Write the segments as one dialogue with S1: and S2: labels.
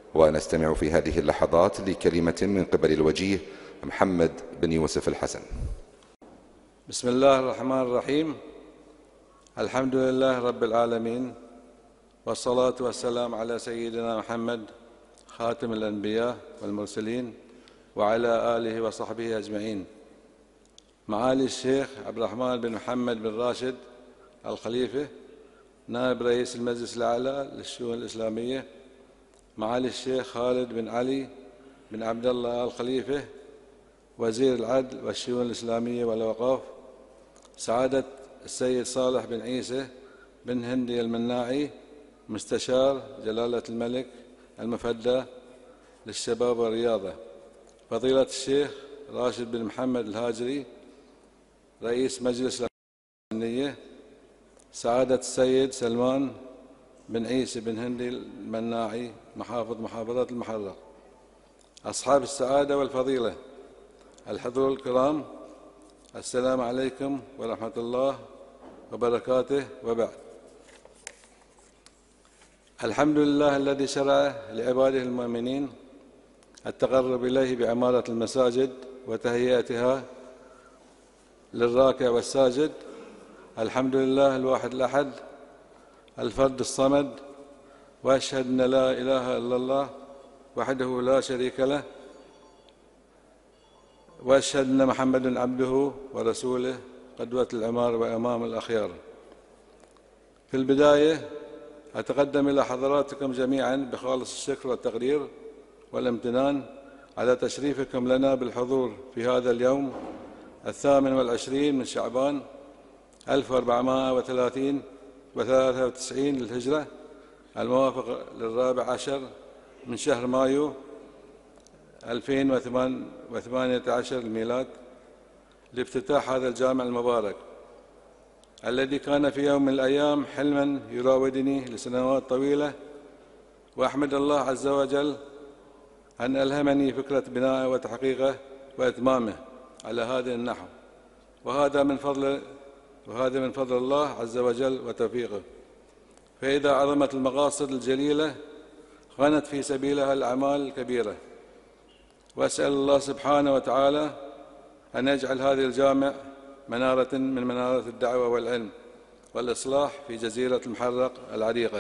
S1: ونستمع في هذه اللحظات لكلمة من قبل الوجيه محمد بن يوسف الحسن.
S2: بسم الله الرحمن الرحيم. الحمد لله رب العالمين، والصلاة والسلام على سيدنا محمد خاتم الأنبياء والمرسلين وعلى آله وصحبه أجمعين. معالي الشيخ عبد الرحمن بن محمد بن راشد الخليفة نائب رئيس المجلس الأعلى للشؤون الإسلامية، معالي الشيخ خالد بن علي بن عبد الله الخليفة وزير العدل والشؤون الإسلامية والأوقاف، سعادة السيد صالح بن عيسى بن هندي المناعي مستشار جلالة الملك المفدى للشباب والرياضة، فضيلة الشيخ راشد بن محمد الهاجري رئيس مجلس الأمنية، سعادة السيد سلمان بن عيسى بن هندي المناعي محافظ محافظة المحرق، أصحاب السعادة والفضيلة، الحضور الكرام، السلام عليكم ورحمة الله وبركاته، وبعد. الحمد لله الذي شرع لعباده المؤمنين التقرب إليه بعمارة المساجد وتهيئتها للراكع والساجد. الحمد لله الواحد الأحد الفرد الصمد، وأشهد أن لا إله إلا الله وحده لا شريك له، وأشهد أن محمدًا عبده ورسوله قدوة العمار وإمام الأخيار. في البداية أتقدم إلى حضراتكم جميعاً بخالص الشكر والتقدير والامتنان على تشريفكم لنا بالحضور في هذا اليوم 28 من شعبان 1493 للهجرة، الموافق ل14 من شهر مايو 2018 الميلاد، لافتتاح هذا الجامع المبارك الذي كان في يوم من الأيام حلماً يراودني لسنوات طويلة، وأحمد الله عز وجل أن ألهمني فكرة بنائه وتحقيقه وإتمامه على هذا النحو، وهذا من فضل الله عز وجل وتوفيقه. فإذا عظمت المقاصد الجليلة غنت في سبيلها الأعمال الكبيرة، وأسأل الله سبحانه وتعالى أن يجعل هذا الجامع منارة من منارات الدعوة والعلم والإصلاح في جزيرة المحرق العريقة.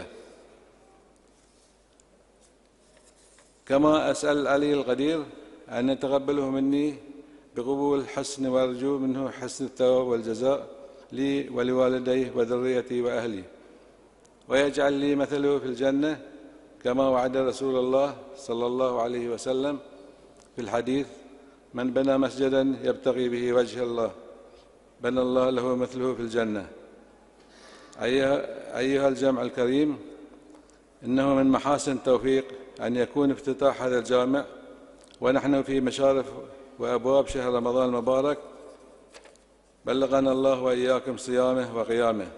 S2: كما أسأل العلي القدير أن يتقبله مني بقبول حسن، وأرجو منه حسن الثواب والجزاء لي ولوالديه وذريتي وأهلي، ويجعل لي مثله في الجنة كما وعد رسول الله صلى الله عليه وسلم في الحديث: من بنى مسجداً يبتغي به وجه الله بنى الله له مثله في الجنة. أيها الجمع الكريم، إنه من محاسن التوفيق أن يكون افتتاح هذا الجامع ونحن في مشارف وأبواب شهر رمضان المبارك، بلغنا الله وإياكم صيامه وقيامه،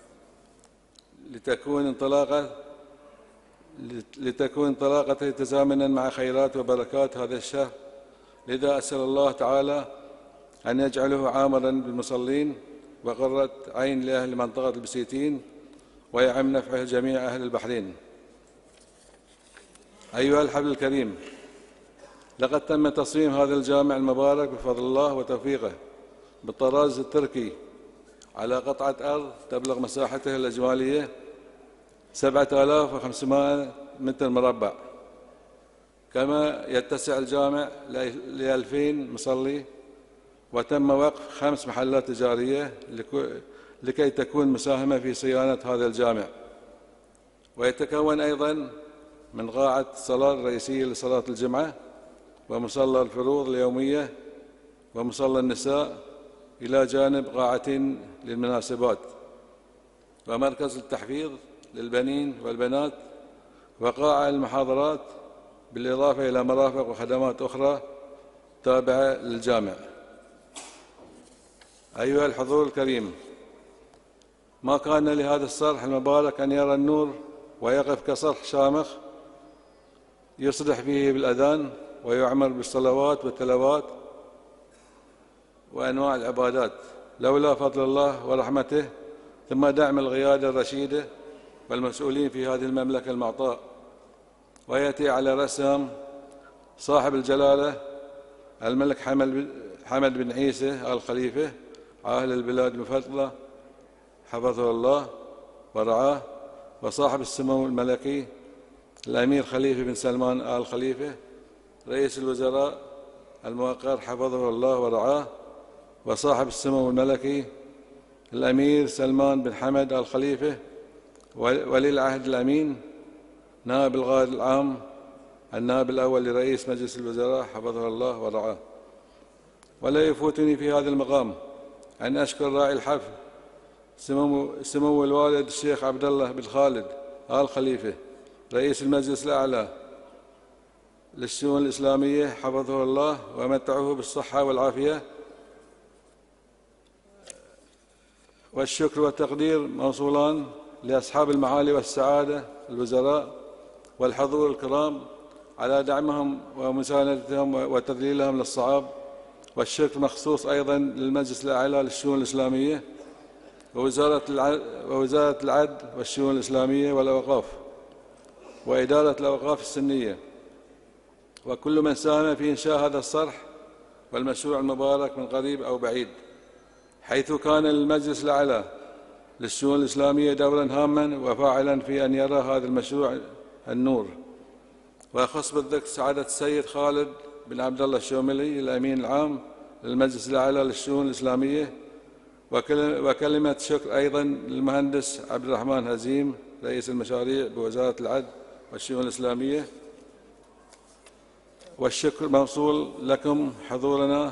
S2: لتكون انطلاقته تزامنا مع خيرات وبركات هذا الشهر. لذا أسأل الله تعالى أن يجعله عامراً بالمصلين وقرة عين لأهل منطقة البسيتين، ويعم نفعه جميع أهل البحرين. أيها الحفل الكريم، لقد تم تصميم هذا الجامع المبارك بفضل الله وتوفيقه بالطراز التركي على قطعة أرض تبلغ مساحتها الإجمالية 7500 متر مربع، كما يتسع الجامع ل2000 مصلي، وتم وقف 5 محلات تجارية لكي تكون مساهمة في صيانة هذا الجامع، ويتكون أيضاً من قاعة الصلاة الرئيسية لصلاة الجمعة، ومصلى الفروض اليومية، ومصلى النساء، إلى جانب قاعتين للمناسبات، ومركز التحفيظ للبنين والبنات، وقاعة للمحاضرات، بالإضافة إلى مرافق وخدمات أخرى تابعة للجامع. أيها الحضور الكريم، ما كان لهذا الصرح المبارك أن يرى النور ويقف كصرح شامخ يصرح فيه بالأذان ويعمر بالصلوات والتلاوات وأنواع العبادات، لولا فضل الله ورحمته ثم دعم القيادة الرشيدة والمسؤولين في هذه المملكة المعطاء ويأتي على رأسهم صاحب الجلالة الملك حمد بن عيسى آل خليفة عاهل البلاد المفضلة حفظه الله ورعاه، وصاحب السمو الملكي الأمير خليفة بن سلمان آل خليفة رئيس الوزراء الموقر حفظه الله ورعاه، وصاحب السمو الملكي الأمير سلمان بن حمد آل خليفة ولي العهد الأمين نائب القائد العام النائب الأول لرئيس مجلس الوزراء حفظه الله ورعاه. ولا يفوتني في هذا المقام أن أشكر راعي الحفل سمو الوالد الشيخ عبد الله بن خالد آل خليفة رئيس المجلس الأعلى للشؤون الإسلامية حفظه الله ومتعه بالصحة والعافية، والشكر والتقدير موصولان لأصحاب المعالي والسعادة الوزراء والحضور الكرام على دعمهم ومساندتهم وتذليلهم للصعاب، والشكر مخصوص أيضا للمجلس الأعلى للشؤون الإسلامية ووزارة العدل والشؤون الإسلامية والأوقاف وإدارة الأوقاف السنية وكل من ساهم في إنشاء هذا الصرح والمشروع المبارك من قريب أو بعيد، حيث كان للمجلس الأعلى للشؤون الإسلامية دورا هاما وفاعلا في أن يرى هذا المشروع النور. وأخص بالذكر سعادة السيد خالد بن عبد الله الشوملي الأمين العام للمجلس الأعلى للشؤون الإسلامية، وكلمة شكر أيضا للمهندس عبد الرحمن هزيم رئيس المشاريع بوزارة العدل والشؤون الإسلامية. والشكر موصول لكم حضورنا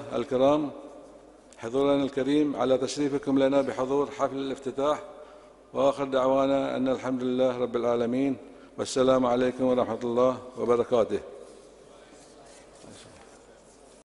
S2: الكريم على تشريفكم لنا بحضور حفل الافتتاح، وآخر دعوانا أن الحمد لله رب العالمين، والسلام عليكم ورحمة الله وبركاته.